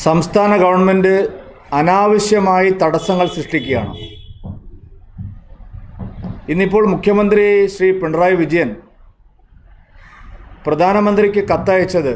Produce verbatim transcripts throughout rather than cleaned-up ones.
സംസ്ഥാന ഗവൺമെൻറ് അനാവശ്യമായി തടസ്സങ്ങൾ സൃഷ്ടിക്കുകയാണ്. ഇന്നിപ്പോൾ മുഖ്യമന്ത്രി ശ്രീ പിണറായി വിജയൻ പ്രധാനമന്ത്രിക്ക് കത്തയച്ചത്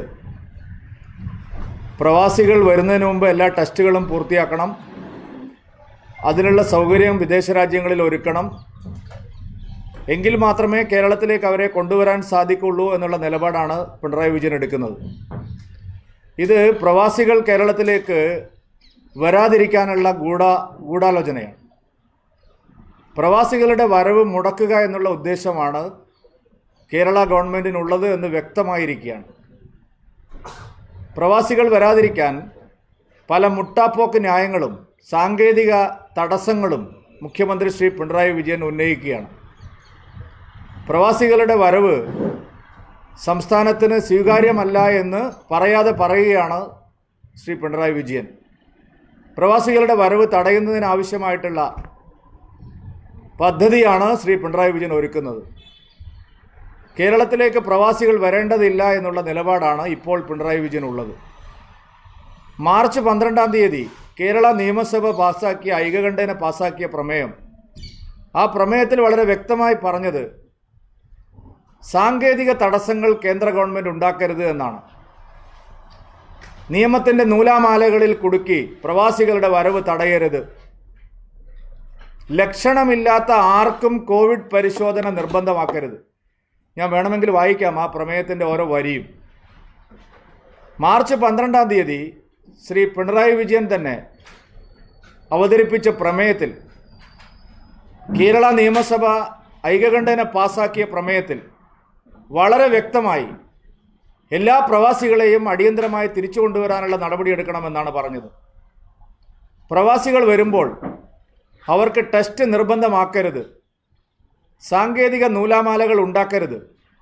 പ്രവാസികൾ വരുന്നതിന് മുമ്പ് എല്ലാ ടെസ്റ്റുകളും പൂർത്തിയാക്കണം, അതിനുള്ള സൗകര്യം വിദേശ രാജ്യങ്ങളിൽ ഒരുക്കണം, എങ്കിൽ മാത്രമേ കേരളത്തിലേക്ക് അവരെ കൊണ്ടുവരാൻ സാധിക്കുള്ളൂ എന്നുള്ള നിലപാടാണ് പിണറായി വിജയൻ എടുക്കുന്നത്. ഇത് പ്രവാസികൾ കേരളത്തിലേക്ക് വരാതിരിക്കാനുള്ള ഗൂഢ ഗൂഢാലോചനയാണ്. പ്രവാസികളുടെ വരവ് മുടക്കുക എന്നുള്ള ഉദ്ദേശമാണ് കേരള ഗവൺമെൻറ്റിനുള്ളത് എന്ന് വ്യക്തമായിരിക്കുകയാണ്. പ്രവാസികൾ വരാതിരിക്കാൻ പല മുട്ടാപ്പോക്ക് ന്യായങ്ങളും സാങ്കേതിക തടസ്സങ്ങളും മുഖ്യമന്ത്രി ശ്രീ പിണറായി വിജയൻ ഉന്നയിക്കുകയാണ്. പ്രവാസികളുടെ വരവ് സംസ്ഥാനത്തിന് സ്വീകാര്യമല്ല എന്ന് പറയാതെ പറയുകയാണ് ശ്രീ പിണറായി വിജയൻ. പ്രവാസികളുടെ വരവ് തടയുന്നതിനാവശ്യമായിട്ടുള്ള പദ്ധതിയാണ് ശ്രീ പിണറായി വിജയൻ ഒരുക്കുന്നത്. കേരളത്തിലേക്ക് പ്രവാസികൾ വരേണ്ടതില്ല എന്നുള്ള നിലപാടാണ് ഇപ്പോൾ പിണറായി വിജയൻ ഉള്ളത്. മാർച്ച് പന്ത്രണ്ടാം തീയതി കേരള നിയമസഭ പാസാക്കിയ ഐകകണ്ഠേന പാസാക്കിയ പ്രമേയം, ആ പ്രമേയത്തിൽ വളരെ വ്യക്തമായി പറഞ്ഞത് സാങ്കേതിക തടസ്സങ്ങൾ കേന്ദ്ര ഗവൺമെൻറ് ഉണ്ടാക്കരുത് എന്നാണ്. നിയമത്തിൻ്റെ നൂലാമാലകളിൽ കുടുക്കി പ്രവാസികളുടെ വരവ് തടയരുത്. ലക്ഷണമില്ലാത്ത ആർക്കും കോവിഡ് പരിശോധന നിർബന്ധമാക്കരുത്. ഞാൻ വേണമെങ്കിൽ വായിക്കാം ആ പ്രമേയത്തിൻ്റെ ഓരോ വരിയും. മാർച്ച് പന്ത്രണ്ടാം തീയതി ശ്രീ പിണറായി വിജയൻ തന്നെ അവതരിപ്പിച്ച പ്രമേയത്തിൽ, കേരള നിയമസഭ ഐകകണ്ഠേന പാസാക്കിയ പ്രമേയത്തിൽ വളരെ വ്യക്തമായി എല്ലാ പ്രവാസികളെയും അടിയന്തരമായി തിരിച്ചു കൊണ്ടുവരാനുള്ള നടപടിയെടുക്കണമെന്നാണ് പറഞ്ഞത്. പ്രവാസികൾ വരുമ്പോൾ അവർക്ക് ടെസ്റ്റ് നിർബന്ധമാക്കരുത്, സാങ്കേതിക നൂലാമാലകൾ ഉണ്ടാക്കരുത്,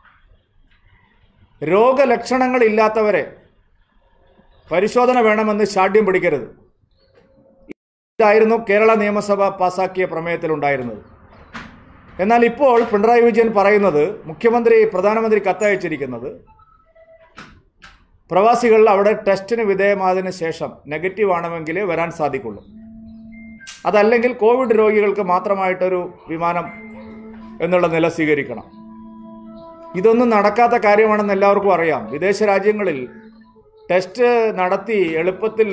രോഗലക്ഷണങ്ങളില്ലാത്തവരെ പരിശോധന വേണമെന്ന് ശാഠ്യം പിടിക്കരുത്. ഇതായിരുന്നു കേരള നിയമസഭ പാസാക്കിയ പ്രമേയത്തിലുണ്ടായിരുന്നത്. എന്നാൽ ഇപ്പോൾ പിണറായി വിജയൻ പറയുന്നത്, മുഖ്യമന്ത്രി പ്രധാനമന്ത്രി കത്തയച്ചിരിക്കുന്നത്, പ്രവാസികൾ അവിടെ ടെസ്റ്റിന് വിധേയമായതിനു ശേഷം നെഗറ്റീവ് ആണെങ്കിലേ വരാൻ സാധിക്കുള്ളൂ, അതല്ലെങ്കിൽ കോവിഡ് രോഗികൾക്ക് മാത്രമായിട്ടൊരു വിമാനം എന്നുള്ള നില സ്വീകരിക്കണം. ഇതൊന്നും നടക്കാത്ത കാര്യമാണെന്ന് എല്ലാവർക്കും അറിയാം. വിദേശ രാജ്യങ്ങളിൽ ടെസ്റ്റ് നടത്തി എളുപ്പത്തിൽ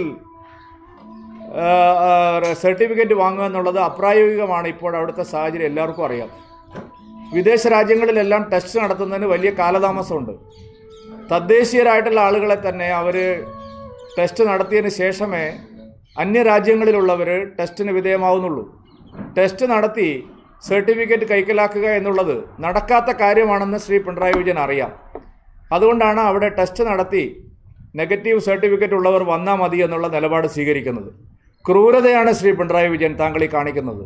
സർട്ടിഫിക്കറ്റ് വാങ്ങുക എന്നുള്ളത് അപ്രായോഗികമാണ്. ഇപ്പോൾ അവിടുത്തെ സാഹചര്യം എല്ലാവർക്കും അറിയാം. വിദേശ രാജ്യങ്ങളിലെല്ലാം ടെസ്റ്റ് നടത്തുന്നതിന് വലിയ കാലതാമസമുണ്ട്. തദ്ദേശീയരായിട്ടുള്ള ആളുകളെ തന്നെ അവർ ടെസ്റ്റ് നടത്തിയതിന് ശേഷമേ അന്യരാജ്യങ്ങളിലുള്ളവർ ടെസ്റ്റിന് വിധേയമാവുന്നുള്ളൂ. ടെസ്റ്റ് നടത്തി സർട്ടിഫിക്കറ്റ് കൈക്കലാക്കുക എന്നുള്ളത് നടക്കാത്ത കാര്യമാണെന്ന് ശ്രീ പിണറായി വിജയൻ അറിയാം. അതുകൊണ്ടാണ് അവിടെ ടെസ്റ്റ് നടത്തി നെഗറ്റീവ് സർട്ടിഫിക്കറ്റ് ഉള്ളവർ വന്നാൽ മതി എന്നുള്ള നിലപാട് സ്വീകരിക്കുന്നത്. ക്രൂരതയാണ് ശ്രീ പിണറായി വിജയൻ താങ്കൾ ഈ കാണിക്കുന്നത്.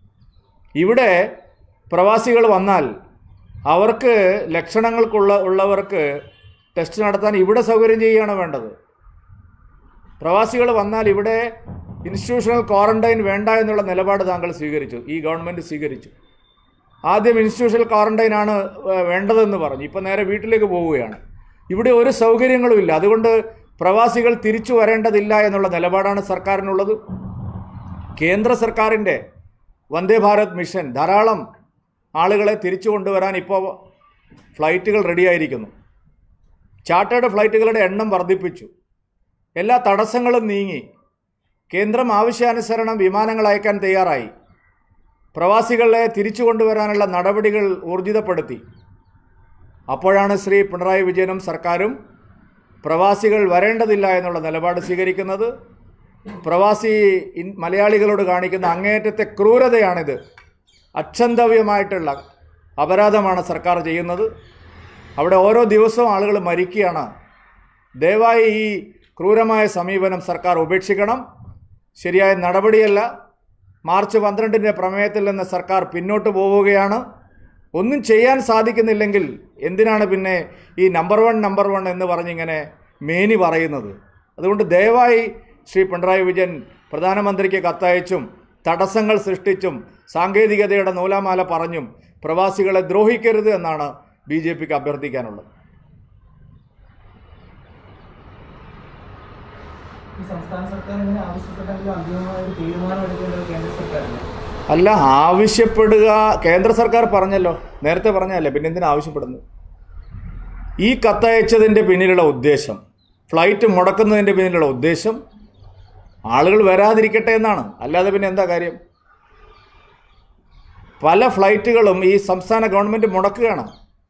ഇവിടെ പ്രവാസികൾ വന്നാൽ അവർക്ക് ലക്ഷണങ്ങൾക്കുള്ള ഉള്ളവർക്ക് ടെസ്റ്റ് നടത്താൻ ഇവിടെ സൗകര്യം ചെയ്യുകയാണ് വേണ്ടത്. പ്രവാസികൾ വന്നാൽ ഇവിടെ ഇൻസ്റ്റിറ്റ്യൂഷണൽ ക്വാറന്റൈൻ വേണ്ട എന്നുള്ള നിലപാട് താങ്കൾ സ്വീകരിച്ചു, ഈ ഗവൺമെൻറ് സ്വീകരിച്ചു. ആദ്യം ഇൻസ്റ്റിറ്റ്യൂഷണൽ ക്വാറന്റൈനാണ് വേണ്ടതെന്ന് പറഞ്ഞു, ഇപ്പം നേരെ വീട്ടിലേക്ക് പോവുകയാണ്. ഇവിടെ ഒരു സൗകര്യങ്ങളും ഇല്ല. അതുകൊണ്ട് പ്രവാസികൾ തിരിച്ചു വരേണ്ടതില്ല എന്നുള്ള നിലപാടാണ് സർക്കാരിനുള്ളത്. കേന്ദ്ര സർക്കാരിൻ്റെ വന്ദേ ഭാരത് മിഷൻ ധാരാളം ആളുകളെ തിരിച്ചു കൊണ്ടുവരാൻ ഇപ്പോൾ ഫ്ലൈറ്റുകൾ റെഡിയായിരിക്കുന്നു. ചാർട്ടേഡ് ഫ്ലൈറ്റുകളുടെ എണ്ണം വർദ്ധിപ്പിച്ചു. എല്ലാ തടസ്സങ്ങളും നീങ്ങി. കേന്ദ്രം ആവശ്യാനുസരണം വിമാനങ്ങൾ അയക്കാൻ തയ്യാറായി. പ്രവാസികളെ തിരിച്ചു കൊണ്ടുവരാനുള്ള നടപടികൾ ഊർജിതപ്പെടുത്തി. അപ്പോഴാണ് ശ്രീ പിണറായി വിജയനും സർക്കാരും പ്രവാസികൾ വരേണ്ടതില്ല എന്നുള്ള നിലപാട് സ്വീകരിക്കുന്നത്. പ്രവാസി മലയാളികളോട് കാണിക്കുന്ന അങ്ങേയറ്റത്തെ ക്രൂരതയാണിത്. അക്ഷന്തവ്യമായിട്ടുള്ള അപരാധമാണ് സർക്കാർ ചെയ്യുന്നത്. അവിടെ ഓരോ ദിവസവും ആളുകൾ മരിക്കുകയാണ്. ദയവായി ഈ ക്രൂരമായ സമീപനം സർക്കാർ ഉപേക്ഷിക്കണം. ശരിയായ നടപടിയല്ല. മാർച്ച് പന്ത്രണ്ടിൻ്റെ പ്രമേയത്തിൽ നിന്ന് സർക്കാർ പിന്നോട്ട് പോവുകയാണ്. ഒന്നും ചെയ്യാൻ സാധിക്കുന്നില്ലെങ്കിൽ എന്തിനാണ് പിന്നെ ഈ നമ്പർ വൺ നമ്പർ വൺ എന്ന് പറഞ്ഞിങ്ങനെ മേനി പറയുന്നത്? അതുകൊണ്ട് ദയവായി ശ്രീ പിണറായി വിജയൻ പ്രധാനമന്ത്രിക്ക് കത്തയച്ചും തടസ്സങ്ങൾ സൃഷ്ടിച്ചും സാങ്കേതികതയുടെ നൂലാമാല പറഞ്ഞും പ്രവാസികളെ ദ്രോഹിക്കരുത് എന്നാണ് ബി ജെ പിക്ക് അഭ്യർത്ഥിക്കാനുള്ളത്. അല്ല, ആവശ്യപ്പെടുക കേന്ദ്ര സർക്കാർ പറഞ്ഞല്ലോ, നേരത്തെ പറഞ്ഞല്ലേ, പിന്നെ എന്തിനാ ആവശ്യപ്പെടുന്നത്? ഈ കത്തയച്ചതിൻ്റെ പിന്നിലുള്ള ഉദ്ദേശം, ഫ്ലൈറ്റ് മുടക്കുന്നതിൻ്റെ പിന്നിലുള്ള ഉദ്ദേശം ആളുകൾ വരാതിരിക്കട്ടെ എന്നാണ്. അല്ലാതെ പിന്നെ എന്താ കാര്യം? പല ഫ്ലൈറ്റുകളും ഈ സംസ്ഥാന ഗവൺമെൻറ് മുടക്കുകയാണ്.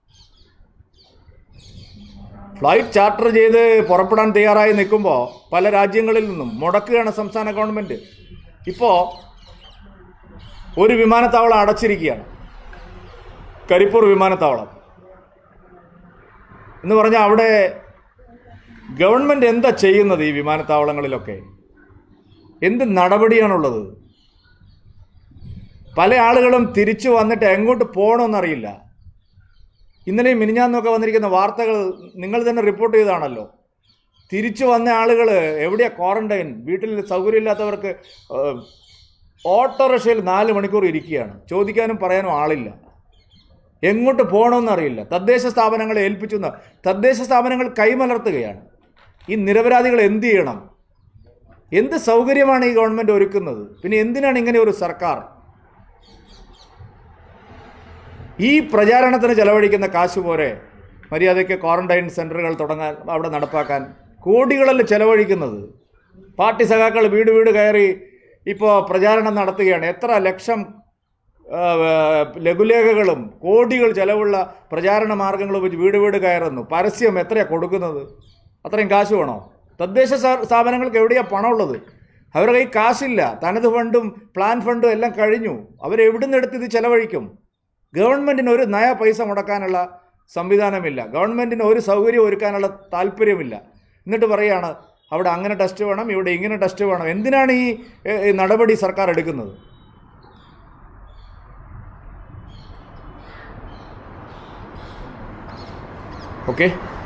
ഫ്ലൈറ്റ് ചാർട്ടർ ചെയ്ത് പുറപ്പെടാൻ തയ്യാറായി നിൽക്കുമ്പോൾ പല രാജ്യങ്ങളിൽ നിന്നും മുടക്കുകയാണ് സംസ്ഥാന ഗവൺമെൻറ്. ഇപ്പോൾ ഒരു വിമാനത്താവളം അടച്ചിരിക്കുകയാണ്, കരിപ്പൂർ വിമാനത്താവളം എന്ന് പറഞ്ഞാൽ അവിടെ ഗവൺമെൻറ് എന്താ ചെയ്യുന്നത്? ഈ വിമാനത്താവളങ്ങളിലൊക്കെ എന്ത് നടപടിയാണുള്ളത്? പല ആളുകളും തിരിച്ചു വന്നിട്ട് എങ്ങോട്ട് പോകണമെന്നറിയില്ല. ഇന്നലെയും മിനിഞ്ഞാന്നൊക്കെ വന്നിരിക്കുന്ന വാർത്തകൾ നിങ്ങൾ തന്നെ റിപ്പോർട്ട് ചെയ്താണല്ലോ. തിരിച്ചു വന്ന ആളുകൾ എവിടെയാണ് ക്വാറന്റൈൻ? വീട്ടിൽ സൗകര്യമില്ലാത്തവർക്ക് ഓട്ടോറിക്ഷയിൽ നാല് മണിക്കൂർ ഇരിക്കുകയാണ്, ചോദിക്കാനും പറയാനും ആളില്ല, എങ്ങോട്ട് പോകണമെന്നറിയില്ല. തദ്ദേശ സ്ഥാപനങ്ങളെ ഏൽപ്പിച്ചു, തദ്ദേശ സ്ഥാപനങ്ങൾ കൈമലർത്തുകയാണ്. ഈ നിരപരാധികൾ എന്ത് ചെയ്യണം? എന്ത് സൗകര്യമാണ് ഈ ഗവൺമെൻറ് ഒരുക്കുന്നത്? പിന്നെ എന്തിനാണ് ഇങ്ങനെ ഒരു സർക്കാർ? ഈ പ്രചാരണത്തിന് ചെലവഴിക്കുന്ന കാശ് പോരെ മര്യാദയ്ക്ക് ക്വാറന്റൈൻ സെൻ്ററുകൾ തുടങ്ങാൻ, അവിടെ നടപ്പാക്കാൻ? കോടികളല്ലേ ചെലവഴിക്കുന്നത്. പാർട്ടി സഖാക്കൾ വീട് വീട് കയറി ഇപ്പോൾ പ്രചാരണം നടത്തുകയാണ്. എത്ര ലക്ഷം ലഘുലേഖകളും കോടികൾ ചെലവുള്ള പ്രചാരണ മാർഗങ്ങളും വെച്ച് വീട് വീട് കയറുന്നു. പരസ്യം എത്രയാണ് കൊടുക്കുന്നത്? അത്രയും കാശ് വേണോ? തദ്ദേശ സ്ഥാപനങ്ങൾക്ക് എവിടെയാണ് പണമുള്ളത്? അവരുടെ കയ്യിൽ കാശില്ല. തനത് ഫണ്ടും പ്ലാൻ ഫണ്ടും എല്ലാം കഴിഞ്ഞു. അവരെവിടുന്ന് എടുത്ത് ഇത് ചെലവഴിക്കും? ഗവൺമെൻറ്റിന് ഒരു നയ പൈസ മുടക്കാനുള്ള സംവിധാനമില്ല, ഗവൺമെൻറ്റിന് ഒരു സൗകര്യം ഒരുക്കാനുള്ള താല്പര്യമില്ല. എന്നിട്ട് പറയുകയാണ് അവിടെ അങ്ങനെ ടെസ്റ്റ് വേണം, ഇവിടെ ഇങ്ങനെ ടെസ്റ്റ് വേണം. എന്തിനാണ് ഈ നടപടി സർക്കാർ എടുക്കുന്നത്? ഓക്കെ.